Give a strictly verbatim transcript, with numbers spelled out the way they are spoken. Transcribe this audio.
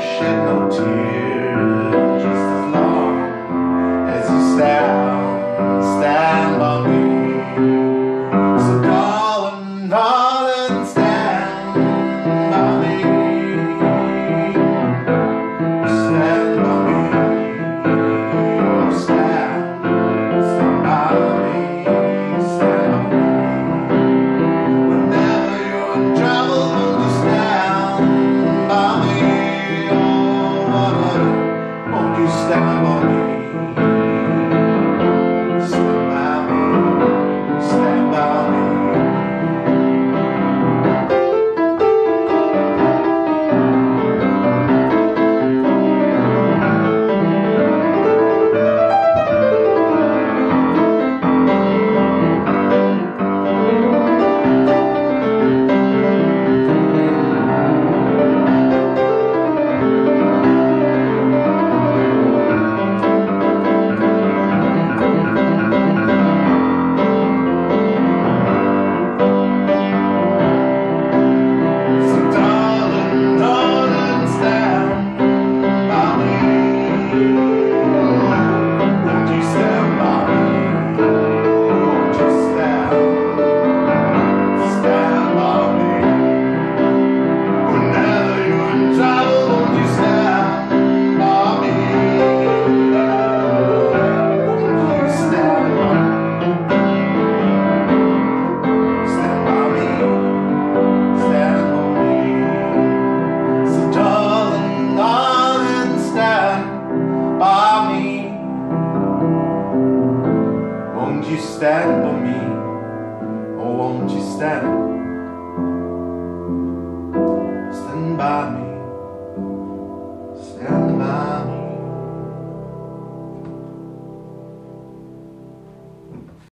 shed no tears, just as long as you stand, stand by me. So darling, darling, stand by me. Stand by me. Oh, stand, stand by me. Stand by me. Whenever you're in trouble, won't you stand by me? Oh, won't you stand by me? Stand by me. Stand by me. Won't you stand by me? Oh, won't you stand? Stand by me.